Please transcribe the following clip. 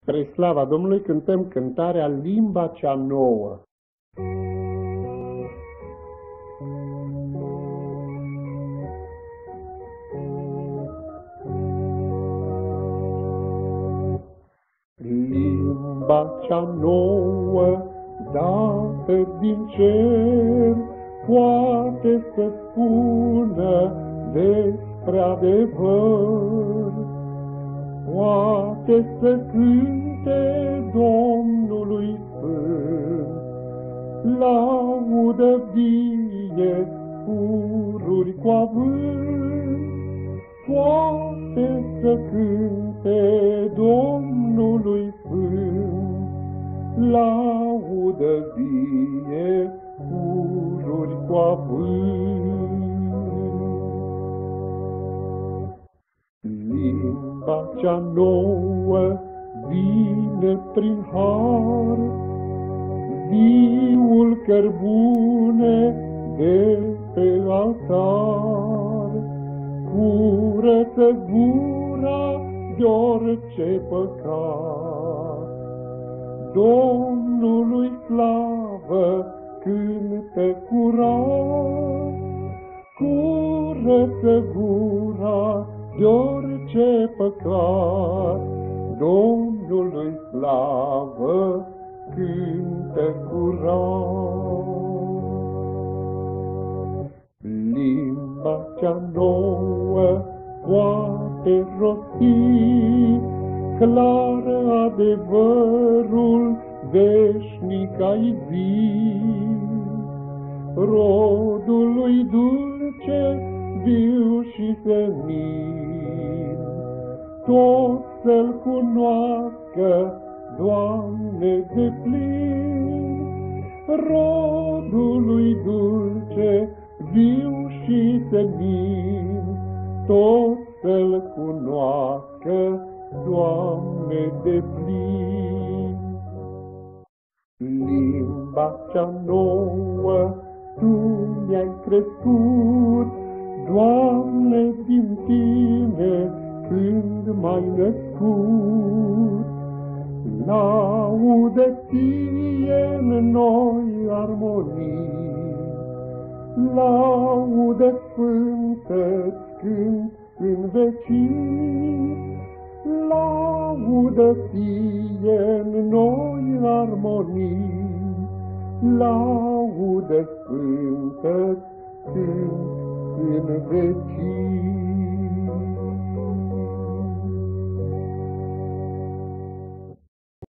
Spre slava Domnului cântăm cântarea Limba cea nouă. Limba cea nouă, dată din cer, poate să spună despre adevăr, poate să cânte Domnului Sfânt, laudă vie pururi cu avânt, poate să cânte Domnului Sfânt, laudă vie pururi cu avânt. Limba cea nouă vine prin har, viul cărbune de pe altar, curăță gura de orice păcat. Domnului slavă cântă curat, curăță gura de orice păcat. Domnului slavă cântă curat. Limba cea nouă poate rosti clar adevărul veșnic ai vii, rodul lui dulce, viu și senin, tot să-L cunoască, Doamne, de plin. Rodul lui dulce, viu și senin, tot să-L cunoască, Doamne, de plin. Limba cea nouă Tu mi-ai crescut, Doamne, din Tine când m-ai născut. Laudă Ție în noi armonii, laudă sfântă-ți cânt în vecii. Laudă Ție în noi armonii, laudă sfântă-ți cânt în vecii.